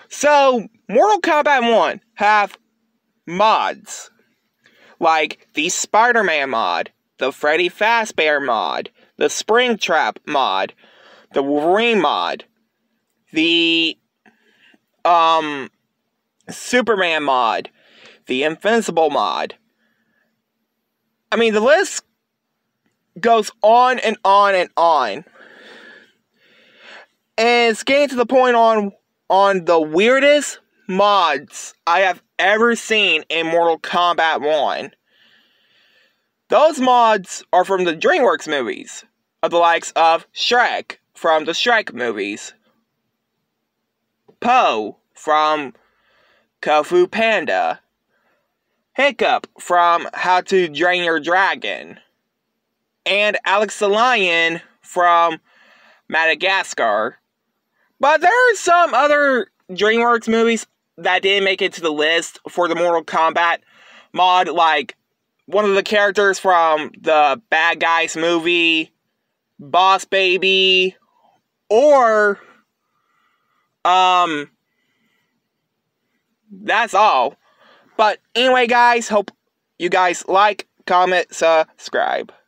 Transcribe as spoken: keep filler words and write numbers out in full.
So, Mortal Kombat one have mods, like the Spider-Man mod, the Freddy Fazbear mod, the Springtrap mod, the Wolverine mod, the um Superman mod, the Invincible mod. I mean, the list goes on and on and on. And it's getting to the point on on the weirdest mods I have ever seen in Mortal Kombat one. Those mods are from the DreamWorks movies, of the likes of Shrek from the Shrek movies, Poe from Kung Fu Panda, Hiccup from How to Train Your Dragon, and Alex the Lion from Madagascar. But there are some other DreamWorks movies that didn't make it to the list for the Mortal Kombat mod, like one of the characters from the Bad Guys movie, Boss Baby, or, um, that's all. But anyway, guys, hope you guys like, comment, subscribe.